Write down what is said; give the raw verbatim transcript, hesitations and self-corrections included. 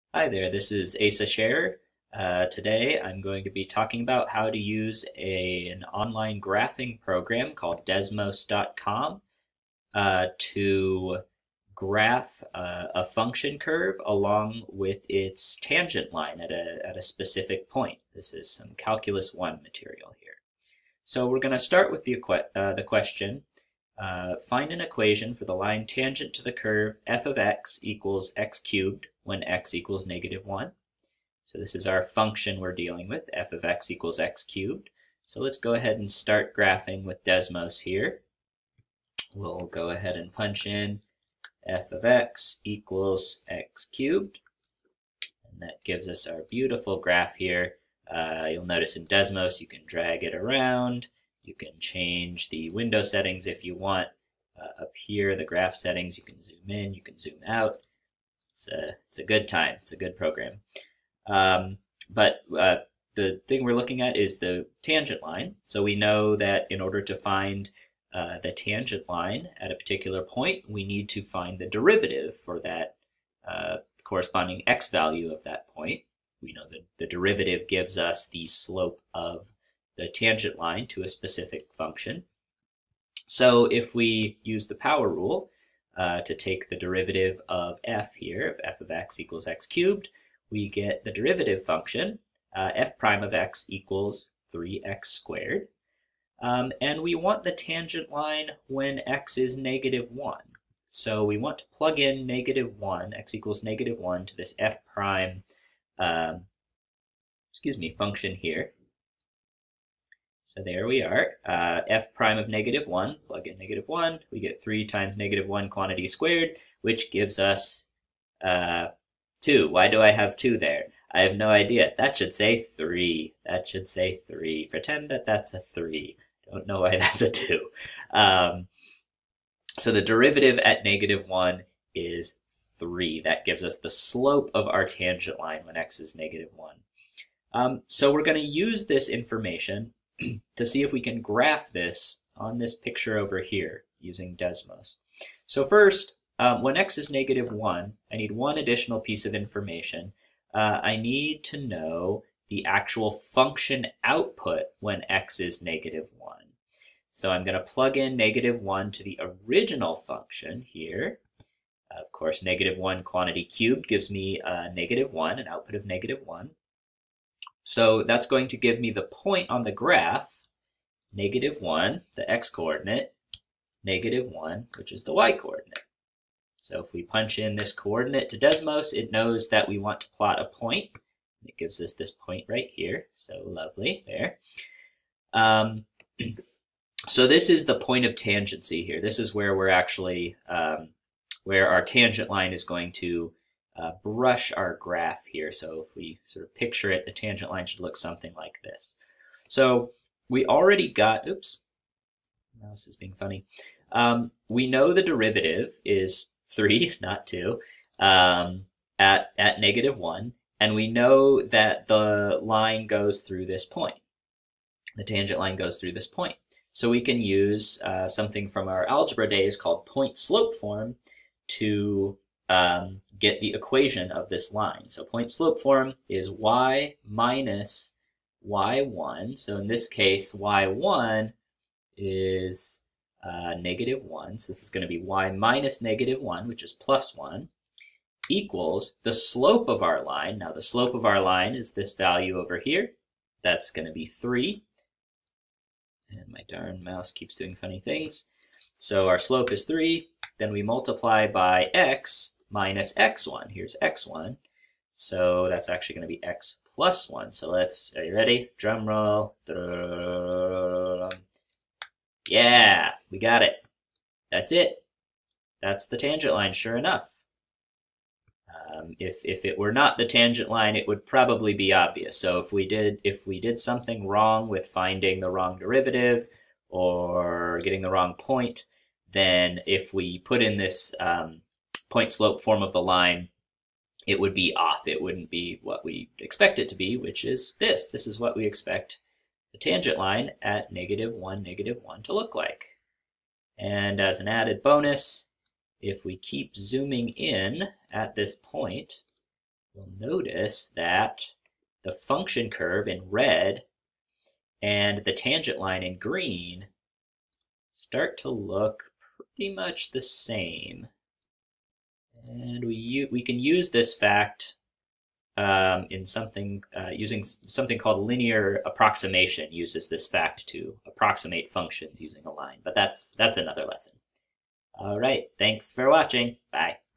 Hi there, this is Asa Scherer. Uh, today I'm going to be talking about how to use a, an online graphing program called desmos dot com uh, to graph uh, a function curve along with its tangent line at a, at a specific point. This is some Calculus one material here. So we're going to start with the, uh, the question, uh, find an equation for the line tangent to the curve f of x equals x cubed when x equals negative one. So this is our function we're dealing with, f of x equals x cubed. So let's go ahead and start graphing with Desmos here. We'll go ahead and punch in f of x equals x cubed. And that gives us our beautiful graph here. Uh, you'll notice in Desmos you can drag it around. You can change the window settings if you want. Uh, up here, the graph settings, you can zoom in, you can zoom out. It's a, it's a good time. It's a good program. Um, but uh, the thing we're looking at is the tangent line. So we know that in order to find uh, the tangent line at a particular point, we need to find the derivative for that uh, corresponding x value of that point. We know that the derivative gives us the slope of the tangent line to a specific function. So if we use the power rule uh, to take the derivative of f here, of f of x equals x cubed, we get the derivative function, uh, f prime of x equals three x squared. Um, and we want the tangent line when x is negative one. So we want to plug in negative one, x equals negative one, to this f prime, um, excuse me, function here. So there we are, uh, f prime of negative one, plug in negative one, we get three times negative one quantity squared, which gives us uh, two. Why do I have two there? I have no idea. That should say three. That should say three. Pretend that that's a three. Don't know why that's a two. Um, so the derivative at negative one is three. That gives us the slope of our tangent line when x is negative one. Um, so we're going to use this information to see if we can graph this on this picture over here using Desmos. So first, um, when x is negative one, I need one additional piece of information. Uh, I need to know the actual function output when x is negative one. So I'm going to plug in negative one to the original function here. Of course, negative one quantity cubed gives me uh, negative one, an output of negative one. So that's going to give me the point on the graph, negative one, the x-coordinate, negative one, which is the y-coordinate. So if we punch in this coordinate to Desmos, it knows that we want to plot a point. It gives us this point right here. So lovely, there. Um, so this is the point of tangency here. This is where we're actually, um, where our tangent line is going to Uh, brush our graph here. So if we sort of picture it, the tangent line should look something like this. So we already got, oops, mouse is being funny. Um, we know the derivative is three, not two, um, at, at negative one, and we know that the line goes through this point. The tangent line goes through this point. So we can use uh, something from our algebra days called point-slope form to Um, get the equation of this line. So point slope form is y minus y one. So in this case, y one is uh, negative one. So this is going to be y minus negative one, which is plus one, equals the slope of our line. Now the slope of our line is this value over here. That's going to be three. And my darn mouse keeps doing funny things. So our slope is three. Then we multiply by x minus x one. Here's x one. So that's actually going to be x plus one. So let's, are you ready? Drum roll. Yeah, we got it. That's it. That's the tangent line, sure enough. Um, if, if it were not the tangent line, it would probably be obvious. So if we did, if we did something wrong with finding the wrong derivative or getting the wrong point, then if we put in this um, point slope form of the line, it would be off. It wouldn't be what we expect it to be, which is this. This is what we expect the tangent line at negative one, negative one to look like. And as an added bonus, if we keep zooming in at this point, you'll notice that the function curve in red and the tangent line in green start to look pretty much the same. And we, we can use this fact um, in something, uh, using something called linear approximation uses this fact to approximate functions using a line, but that's, that's another lesson. All right, thanks for watching. Bye.